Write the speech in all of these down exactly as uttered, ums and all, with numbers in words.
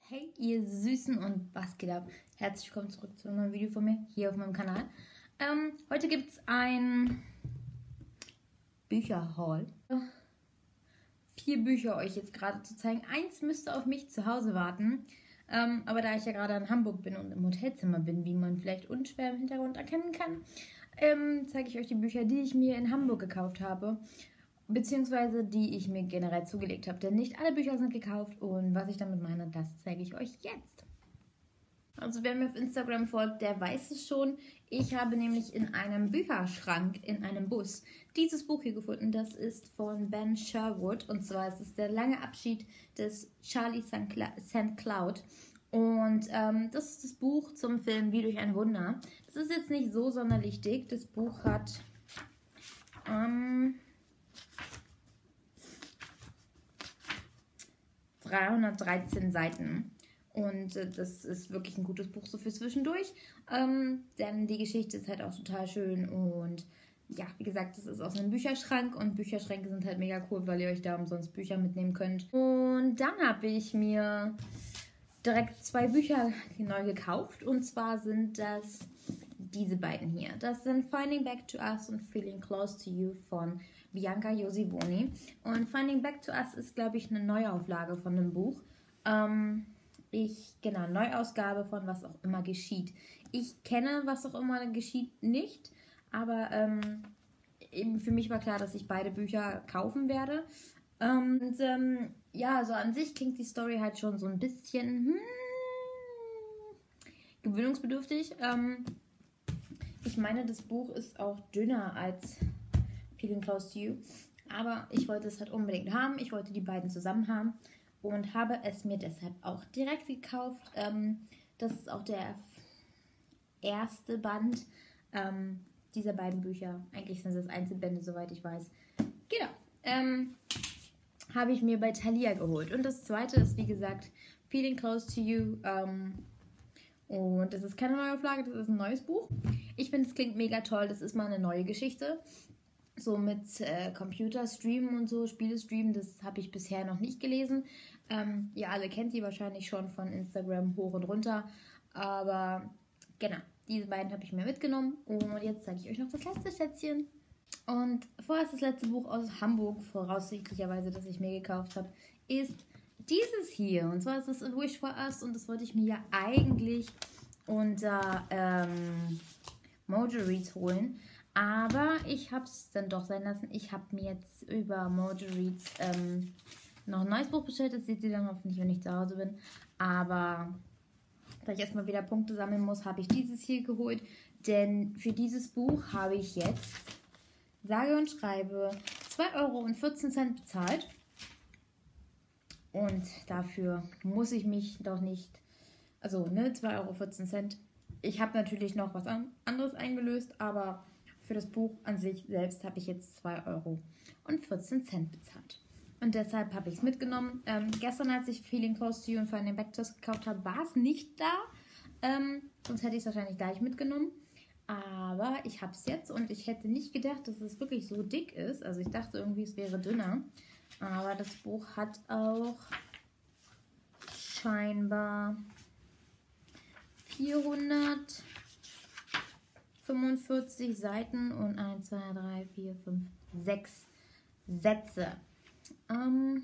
Hey ihr Süßen und was geht ab? Herzlich willkommen zurück zu einem neuen Video von mir hier auf meinem Kanal. Ähm, heute gibt es ein Bücherhaul. Vier Bücher euch jetzt gerade zu zeigen. Eins müsste auf mich zu Hause warten. Ähm, aber da ich ja gerade in Hamburg bin und im Hotelzimmer bin, wie man vielleicht unschwer im Hintergrund erkennen kann, ähm, zeige ich euch die Bücher, die ich mir in Hamburg gekauft habe. Beziehungsweise die ich mir generell zugelegt habe. Denn nicht alle Bücher sind gekauft und was ich damit meine, das zeige ich euch jetzt. Also wer mir auf Instagram folgt, der weiß es schon. Ich habe nämlich in einem Bücherschrank, in einem Bus, dieses Buch hier gefunden. Das ist von Ben Sherwood und zwar ist es Der lange Abschied des Charlie Sankt Cloud. Und ähm, das ist das Buch zum Film Wie durch ein Wunder. Das ist jetzt nicht so sonderlich dick. Das Buch hat... Ähm, dreihundertdreizehn Seiten und äh, das ist wirklich ein gutes Buch so für zwischendurch, ähm, denn die Geschichte ist halt auch total schön und ja, wie gesagt, das ist aus einem Bücherschrank und Bücherschränke sind halt mega cool, weil ihr euch da umsonst Bücher mitnehmen könnt. Und dann habe ich mir direkt zwei Bücher neu gekauft und zwar sind das diese beiden hier. Das sind Finding Back to Us und Feeling Close to You von Bianca Josivoni. Und Finding Back to Us ist, glaube ich, eine Neuauflage von dem Buch. Ähm, ich, genau, Neuausgabe von Was auch immer geschieht. Ich kenne Was auch immer geschieht nicht, aber ähm, eben für mich war klar, dass ich beide Bücher kaufen werde. Ähm, und ähm, ja, also an sich klingt die Story halt schon so ein bisschen hm, gewöhnungsbedürftig. Ähm, Ich meine, das Buch ist auch dünner als Feeling Close to You. Aber ich wollte es halt unbedingt haben. Ich wollte die beiden zusammen haben. Und habe es mir deshalb auch direkt gekauft. Ähm, das ist auch der erste Band ähm, dieser beiden Bücher. Eigentlich sind es Einzelbände, soweit ich weiß. Genau. Ähm, habe ich mir bei Thalia geholt. Und das zweite ist, wie gesagt, Feeling Close to You. Ähm, Und das ist keine Neuauflage, das ist ein neues Buch. Ich finde, es klingt mega toll. Das ist mal eine neue Geschichte. So mit äh, Computerstreamen und so, Spielestreamen, das habe ich bisher noch nicht gelesen. Ähm, ihr alle kennt die wahrscheinlich schon von Instagram hoch und runter. Aber genau, diese beiden habe ich mir mitgenommen. Und jetzt zeige ich euch noch das letzte Schätzchen. Und vorerst das letzte Buch aus Hamburg, voraussichtlicherweise, das ich mir gekauft habe, ist dieses hier. Und zwar ist es A Wish for Us und das wollte ich mir ja eigentlich unter ähm, Mojo Reads holen. Aber ich habe es dann doch sein lassen. Ich habe mir jetzt über Mojo Reads ähm, noch ein neues Buch bestellt. Das seht ihr dann hoffentlich, wenn ich zu Hause bin. Aber da ich erstmal wieder Punkte sammeln muss, habe ich dieses hier geholt. Denn für dieses Buch habe ich jetzt sage und schreibe zwei Euro und vierzehn Cent bezahlt. Und dafür muss ich mich doch nicht, also ne, zwei Euro vierzehn Cent. Ich habe natürlich noch was anderes eingelöst, aber für das Buch an sich selbst habe ich jetzt zwei Euro und vierzehn Cent bezahlt. Und deshalb habe ich es mitgenommen. Ähm, gestern, als ich Feeling Close to You und Finding Back to Us gekauft habe, war es nicht da. Ähm, sonst hätte ich es wahrscheinlich gleich mitgenommen. Aber ich habe es jetzt und ich hätte nicht gedacht, dass es wirklich so dick ist. Also ich dachte irgendwie, es wäre dünner. Aber das Buch hat auch scheinbar vierhundertfünfundvierzig Seiten und eins, zwei, drei, vier, fünf, sechs Sätze. Ähm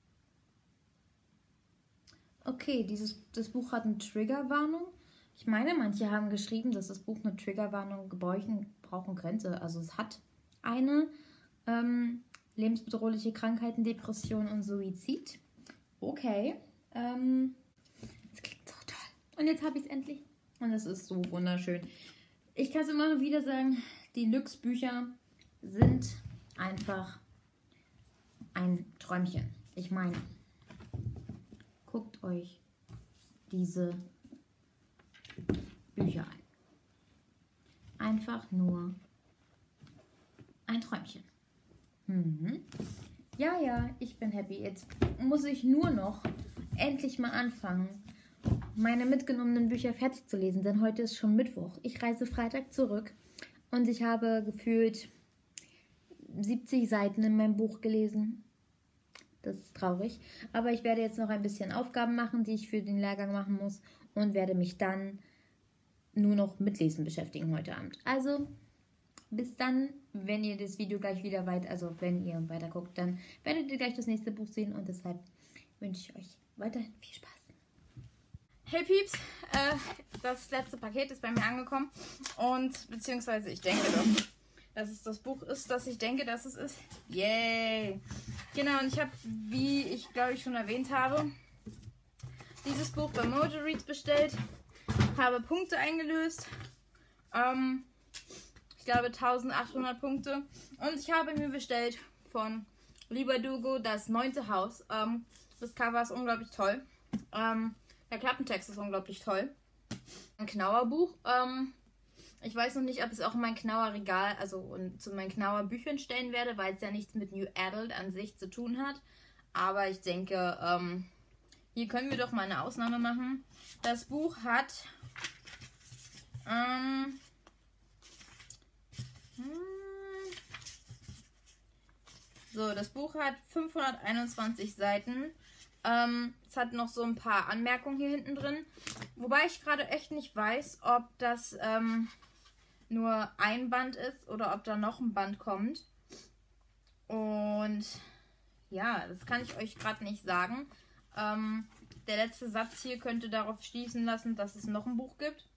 okay, dieses, das Buch hat eine Triggerwarnung. Ich meine, manche haben geschrieben, dass das Buch eine Triggerwarnung brauchen, brauchen könnte. Also es hat eine ähm, lebensbedrohliche Krankheiten, Depression und Suizid. Okay. Ähm, das klingt so toll. Und jetzt habe ich es endlich. Und es ist so wunderschön. Ich kann es immer nur wieder sagen, die Lux-Bücher sind einfach ein Träumchen. Ich meine, guckt euch diese Bücher an. Einfach nur ein Träumchen. Mhm. Ja, ja, ich bin happy. Jetzt muss ich nur noch endlich mal anfangen, meine mitgenommenen Bücher fertig zu lesen, denn heute ist schon Mittwoch. Ich reise Freitag zurück und ich habe gefühlt siebzig Seiten in meinem Buch gelesen. Das ist traurig. Aber ich werde jetzt noch ein bisschen Aufgaben machen, die ich für den Lehrgang machen muss. Und werde mich dann nur noch mit Lesen beschäftigen heute Abend. Also, bis dann, wenn ihr das Video gleich wieder weiter, also wenn ihr weiter guckt, dann werdet ihr gleich das nächste Buch sehen. Und deshalb wünsche ich euch weiterhin viel Spaß. Hey Pieps, äh, das letzte Paket ist bei mir angekommen. Und, beziehungsweise ich denke doch, dass es das Buch ist, das ich denke, dass es ist. Yay! Genau, und ich habe, wie ich glaube ich schon erwähnt habe, dieses Buch bei Mojo Reads bestellt, habe Punkte eingelöst, ähm, ich glaube eintausendachthundert Punkte, und ich habe mir bestellt von Leigh Bardugo das neunte Haus. Ähm, das Cover ist unglaublich toll, ähm, der Klappentext ist unglaublich toll. Ein Knauer Buch, ähm, ich weiß noch nicht, ob ich es auch in mein Knauer Regal, also zu meinen Knauer Büchern stellen werde, weil es ja nichts mit New Adult an sich zu tun hat, aber ich denke, ähm, hier können wir doch mal eine Ausnahme machen. Das Buch hat ähm, so, das Buch hat fünfhunderteinundzwanzig Seiten. Ähm, es hat noch so ein paar Anmerkungen hier hinten drin. Wobei ich gerade echt nicht weiß, ob das ähm, nur ein Band ist oder ob da noch ein Band kommt. Und ja, das kann ich euch gerade nicht sagen. Ähm, der letzte Satz hier könnte darauf schließen lassen, dass es noch ein Buch gibt.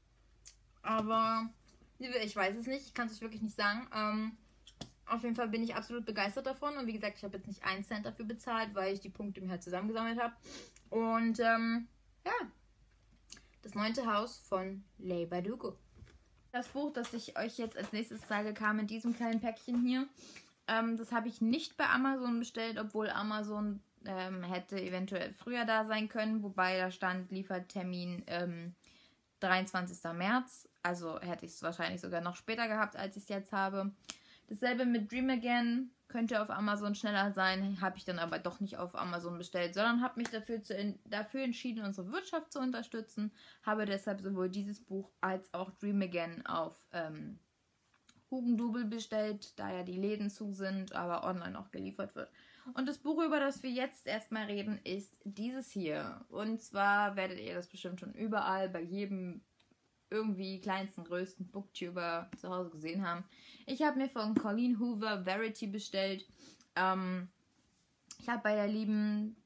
Aber ich weiß es nicht. Ich kann es euch wirklich nicht sagen. Ähm, auf jeden Fall bin ich absolut begeistert davon. Und wie gesagt, ich habe jetzt nicht einen Cent dafür bezahlt, weil ich die Punkte mir halt zusammengesammelt habe. Und ähm, ja, das neunte Haus von Leigh Bardugo. Das Buch, das ich euch jetzt als nächstes zeige, kam in diesem kleinen Päckchen hier. Ähm, das habe ich nicht bei Amazon bestellt, obwohl Amazon ähm, hätte eventuell früher da sein können. Wobei da stand Liefertermin ähm, dreiundzwanzigster März. Also hätte ich es wahrscheinlich sogar noch später gehabt, als ich es jetzt habe. Dasselbe mit Dream Again, könnte auf Amazon schneller sein, habe ich dann aber doch nicht auf Amazon bestellt, sondern habe mich dafür, zu in, dafür entschieden, unsere Wirtschaft zu unterstützen. Habe deshalb sowohl dieses Buch als auch Dream Again auf ähm, Hugendubel bestellt, da ja die Läden zu sind, aber online auch geliefert wird. Und das Buch, über das wir jetzt erstmal reden, ist dieses hier. Und zwar werdet ihr das bestimmt schon überall bei jedem irgendwie kleinsten, größten Booktuber zu Hause gesehen haben. Ich habe mir von Colleen Hoover Verity bestellt. Ähm, ich habe bei der lieben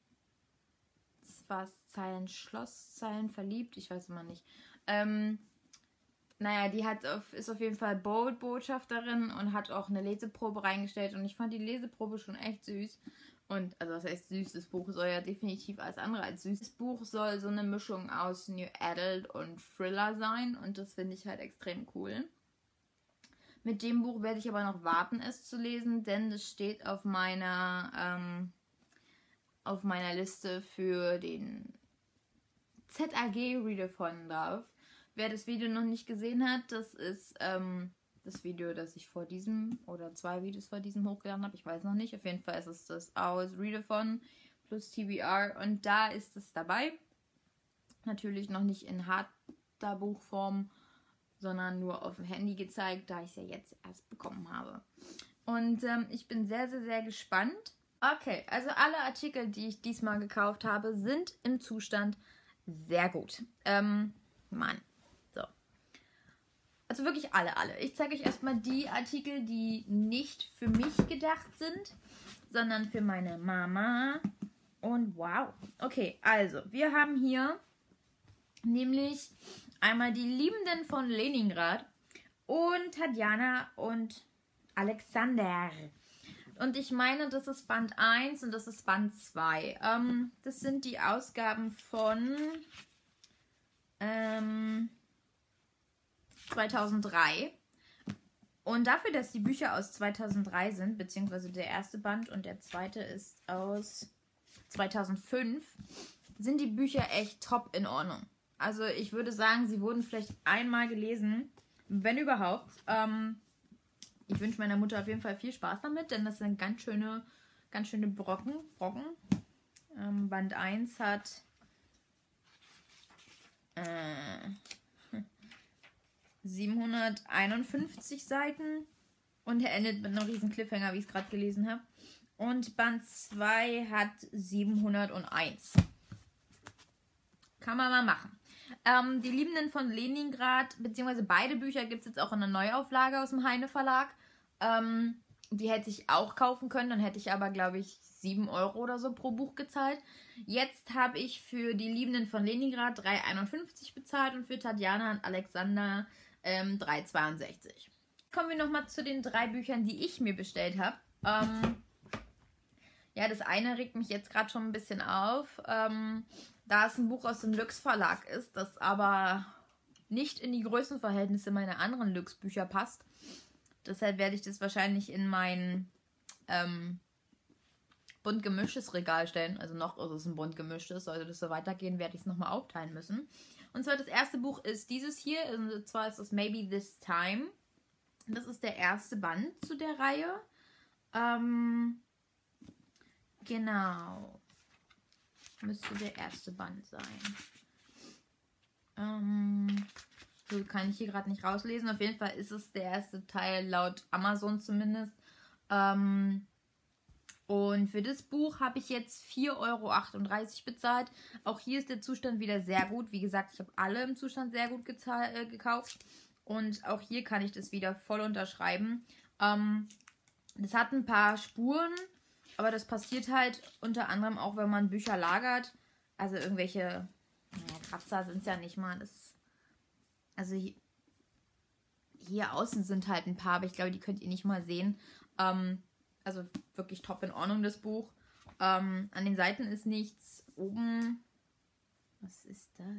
was Zeilen Schloss, Zeilen verliebt, ich weiß immer nicht. Ähm, naja, die hat auf, ist auf jeden Fall Bold-Botschafterin und hat auch eine Leseprobe reingestellt und ich fand die Leseprobe schon echt süß. Und, also das heißt süß, das Buch soll ja definitiv alles andere als süß. Das Buch soll so eine Mischung aus New Adult und Thriller sein und das finde ich halt extrem cool. Mit dem Buch werde ich aber noch warten, es zu lesen, denn es steht auf meiner, ähm, auf meiner Liste für den Z A G-Readathon drauf. Wer das Video noch nicht gesehen hat, das ist ähm, das Video, das ich vor diesem oder zwei Videos vor diesem hochgeladen habe. Ich weiß noch nicht. Auf jeden Fall ist es das Hours Readathon plus T B R und da ist es dabei. Natürlich noch nicht in harter Buchform, sondern nur auf dem Handy gezeigt, da ich es ja jetzt erst bekommen habe. Und ähm, ich bin sehr, sehr, sehr gespannt. Okay, also alle Artikel, die ich diesmal gekauft habe, sind im Zustand sehr gut. Ähm, Mann. So. Also wirklich alle, alle. Ich zeige euch erstmal die Artikel, die nicht für mich gedacht sind, sondern für meine Mama. Und wow. Okay, also wir haben hier nämlich einmal die Liebenden von Leningrad und Tatjana und Alexander. Und ich meine, das ist Band eins und das ist Band zwei. Ähm, das sind die Ausgaben von ähm, zweitausenddrei. Und dafür, dass die Bücher aus zweitausenddrei sind, beziehungsweise der erste Band und der zweite ist aus zweitausendfünf, sind die Bücher echt top in Ordnung. Also ich würde sagen, sie wurden vielleicht einmal gelesen, wenn überhaupt. Ähm, ich wünsche meiner Mutter auf jeden Fall viel Spaß damit, denn das sind ganz schöne, ganz schöne Brocken. Brocken. Ähm, Band eins hat äh, siebenhunderteinundfünfzig Seiten und er endet mit einem riesen Cliffhanger, wie ich es gerade gelesen habe. Und Band zwei hat siebenhunderteins. Kann man mal machen. Ähm, die Liebenden von Leningrad, beziehungsweise beide Bücher gibt es jetzt auch in einer Neuauflage aus dem Heine Verlag. Ähm, die hätte ich auch kaufen können, dann hätte ich aber, glaube ich, sieben Euro oder so pro Buch gezahlt. Jetzt habe ich für die Liebenden von Leningrad drei einundfünfzig bezahlt und für Tatjana und Alexander ähm, drei zweiundsechzig. Kommen wir nochmal zu den drei Büchern, die ich mir bestellt habe. Ähm, ja, das eine regt mich jetzt gerade schon ein bisschen auf. Ähm, da es ein Buch aus dem Lüx Verlag ist, das aber nicht in die Größenverhältnisse meiner anderen Lüx-Bücher passt. Deshalb werde ich das wahrscheinlich in mein ähm, bunt gemischtes Regal stellen. Also noch ist es ein bunt gemischtes. Sollte das so weitergehen, werde ich es nochmal aufteilen müssen. Und zwar das erste Buch ist dieses hier. Und zwar ist es Maybe This Time. Das ist der erste Band zu der Reihe. Ähm, genau. Müsste der erste Band sein. Ähm, so kann ich hier gerade nicht rauslesen. Auf jeden Fall ist es der erste Teil, laut Amazon zumindest. Ähm, und für das Buch habe ich jetzt vier Euro achtunddreißig bezahlt. Auch hier ist der Zustand wieder sehr gut. Wie gesagt, ich habe alle im Zustand sehr gut äh, gekauft. Und auch hier kann ich das wieder voll unterschreiben. Ähm, das hat ein paar Spuren. Aber das passiert halt unter anderem auch, wenn man Bücher lagert. Also irgendwelche, naja, Kratzer sind es ja nicht mal. Das, also hier, hier außen sind halt ein paar, aber ich glaube, die könnt ihr nicht mal sehen. Ähm, also wirklich top in Ordnung, das Buch. Ähm, an den Seiten ist nichts. Oben, was ist das?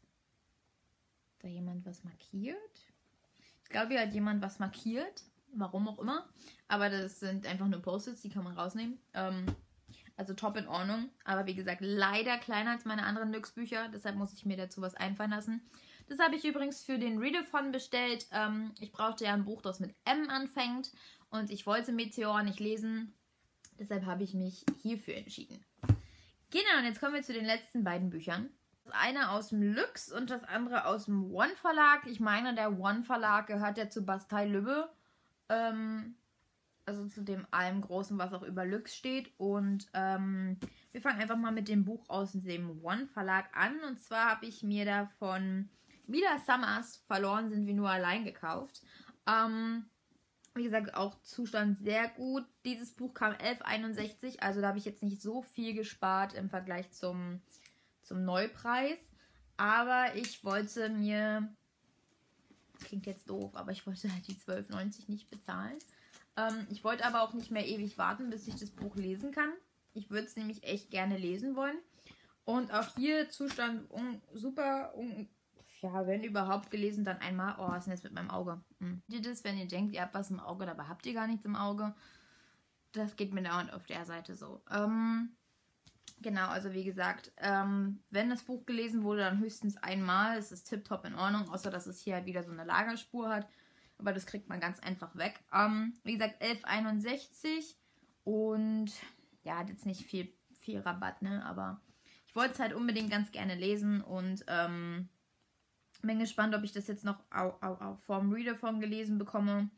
Hat da jemand was markiert? Ich glaube, hier hat jemand was markiert. Warum auch immer. Aber das sind einfach nur Post-its, die kann man rausnehmen. Ähm, also top in Ordnung. Aber wie gesagt, leider kleiner als meine anderen Lüx-Bücher. Deshalb muss ich mir dazu was einfallen lassen. Das habe ich übrigens für den Readathon bestellt. Ähm, ich brauchte ja ein Buch, das mit M anfängt. Und ich wollte Meteor nicht lesen. Deshalb habe ich mich hierfür entschieden. Genau, und jetzt kommen wir zu den letzten beiden Büchern. Das eine aus dem Lüx und das andere aus dem One Verlag. Ich meine, der One Verlag gehört ja zu Bastei Lübbe. Ähm, also zu dem allem Großen, was auch über Lüx steht. Und ähm, wir fangen einfach mal mit dem Buch aus dem One Verlag an. Und zwar habe ich mir da von Mila Summers Verloren sind wir nur allein gekauft. Ähm, wie gesagt, auch Zustand sehr gut. Dieses Buch kam elf einundsechzig, also da habe ich jetzt nicht so viel gespart im Vergleich zum, zum Neupreis. Aber ich wollte mir... Klingt jetzt doof, aber ich wollte halt die zwölf neunzig nicht bezahlen. Ähm, ich wollte aber auch nicht mehr ewig warten, bis ich das Buch lesen kann. Ich würde es nämlich echt gerne lesen wollen. Und auch hier Zustand un super, un ja, wenn überhaupt gelesen, dann einmal. Oh, was ist denn jetzt mit meinem Auge? Hm. Ihr das, wenn ihr denkt, ihr habt was im Auge, dabei habt ihr gar nichts im Auge. Das geht mir dauernd auf der Seite so. Ähm, Genau, also wie gesagt, ähm, wenn das Buch gelesen wurde, dann höchstens einmal. Es ist tipptopp in Ordnung, außer dass es hier halt wieder so eine Lagerspur hat. Aber das kriegt man ganz einfach weg. Ähm, wie gesagt, elf einundsechzig und ja, hat jetzt nicht viel, viel Rabatt, ne? Aber ich wollte es halt unbedingt ganz gerne lesen und ähm, bin gespannt, ob ich das jetzt noch au, au, au, vom Readathon gelesen bekomme.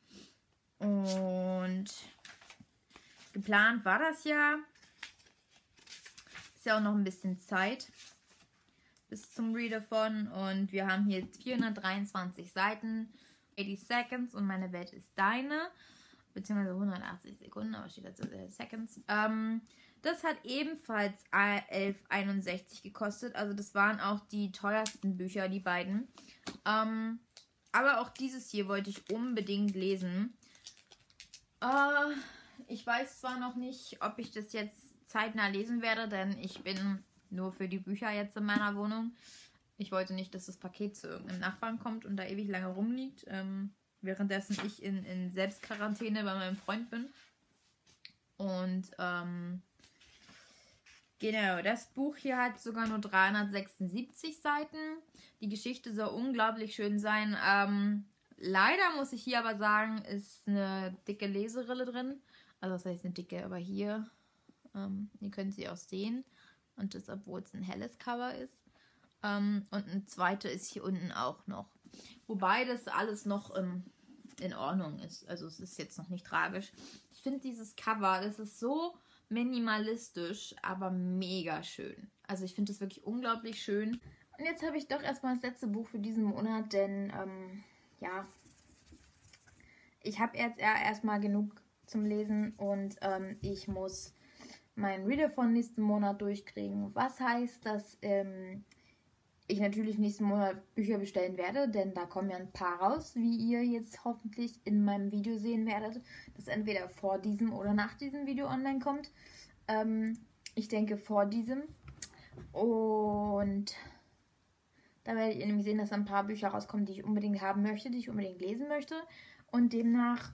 Und geplant war das ja. Ist ja auch noch ein bisschen Zeit bis zum Readathon und wir haben hier vierhundertdreiundzwanzig Seiten, achtzig Seconds und meine Welt ist deine, beziehungsweise hundertachtzig Sekunden, aber steht dazu äh, Seconds. Ähm, das hat ebenfalls elf einundsechzig gekostet, also das waren auch die teuersten Bücher, die beiden. Ähm, aber auch dieses hier wollte ich unbedingt lesen. Äh, ich weiß zwar noch nicht, ob ich das jetzt zeitnah lesen werde, denn ich bin nur für die Bücher jetzt in meiner Wohnung. Ich wollte nicht, dass das Paket zu irgendeinem Nachbarn kommt und da ewig lange rumliegt, ähm, währenddessen ich in, in Selbstquarantäne bei meinem Freund bin. Und ähm, genau, das Buch hier hat sogar nur dreihundertsechsundsiebzig Seiten. Die Geschichte soll unglaublich schön sein. Ähm, leider muss ich hier aber sagen, ist eine dicke Leserille drin. Also das heißt eine dicke, aber hier... Ähm, ihr könnt sie auch sehen. Und das, obwohl es ein helles Cover ist. Ähm, und ein zweiter ist hier unten auch noch. Wobei das alles noch ähm, in Ordnung ist. Also es ist jetzt noch nicht tragisch. Ich finde dieses Cover, das ist so minimalistisch, aber mega schön. Also ich finde es wirklich unglaublich schön. Und jetzt habe ich doch erstmal das letzte Buch für diesen Monat, denn ähm, ja, ich habe jetzt eher erstmal genug zum Lesen und ähm, ich muss meinen Reader von nächsten Monat durchkriegen. Was heißt, dass ähm, ich natürlich nächsten Monat Bücher bestellen werde, denn da kommen ja ein paar raus, wie ihr jetzt hoffentlich in meinem Video sehen werdet, das entweder vor diesem oder nach diesem Video online kommt. Ähm, ich denke vor diesem. Und da werdet ihr nämlich sehen, dass ein paar Bücher rauskommen, die ich unbedingt haben möchte, die ich unbedingt lesen möchte. Und demnach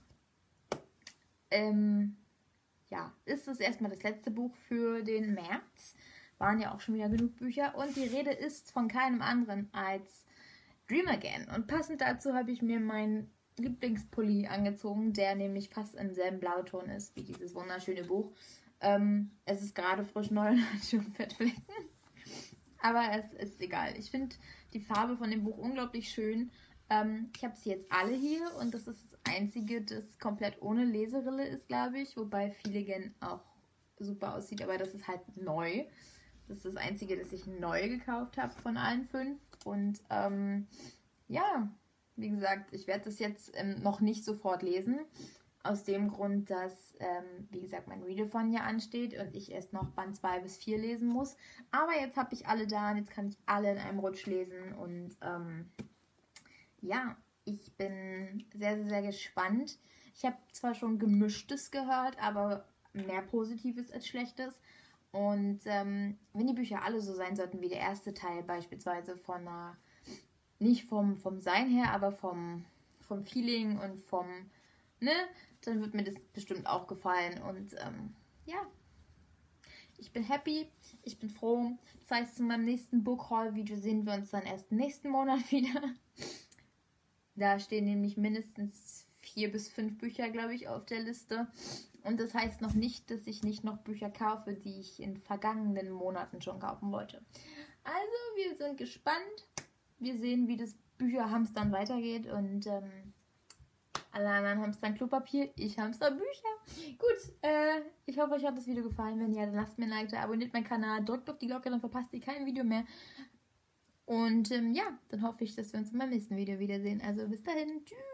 ähm, ja, ist es erstmal das letzte Buch für den März. Waren ja auch schon wieder genug Bücher. Und die Rede ist von keinem anderen als Dream Again. Und passend dazu habe ich mir meinen Lieblingspulli angezogen, der nämlich fast im selben Blauton ist wie dieses wunderschöne Buch. Ähm, es ist gerade frisch neu und hat schon Fettflecken. Aber es ist egal. Ich finde die Farbe von dem Buch unglaublich schön. Ähm, ich habe sie jetzt alle hier und das ist das einzige, das komplett ohne Leserille ist, glaube ich. Wobei Feeligan auch super aussieht, aber das ist halt neu. Das ist das einzige, das ich neu gekauft habe von allen fünf. Und ähm, ja, wie gesagt, ich werde das jetzt ähm, noch nicht sofort lesen. Aus dem Grund, dass, ähm, wie gesagt, mein Readathon ja ansteht und ich erst noch Band zwei bis vier lesen muss. Aber jetzt habe ich alle da und jetzt kann ich alle in einem Rutsch lesen. Und ähm, ja, ich bin sehr, sehr, sehr gespannt. Ich habe zwar schon Gemischtes gehört, aber mehr Positives als Schlechtes. Und ähm, wenn die Bücher alle so sein sollten wie der erste Teil, beispielsweise von einer, nicht vom, vom Sein her, aber vom, vom Feeling und vom, ne, dann wird mir das bestimmt auch gefallen. Und ähm, ja, ich bin happy, ich bin froh. Das heißt, zu meinem nächsten Book Haul Video sehen wir uns dann erst nächsten Monat wieder. Da stehen nämlich mindestens vier bis fünf Bücher, glaube ich, auf der Liste. Und das heißt noch nicht, dass ich nicht noch Bücher kaufe, die ich in vergangenen Monaten schon kaufen wollte. Also, wir sind gespannt. Wir sehen, wie das Bücherhamstern weitergeht. Und ähm, alle anderen hamstern Klopapier, ich hamster Bücher. Gut, äh, ich hoffe, euch hat das Video gefallen. Wenn ja, dann lasst mir ein Like da, abonniert meinen Kanal, drückt auf die Glocke, dann verpasst ihr kein Video mehr. Und ähm, ja, dann hoffe ich, dass wir uns in meinem nächsten Video wiedersehen. Also bis dahin, tschüss.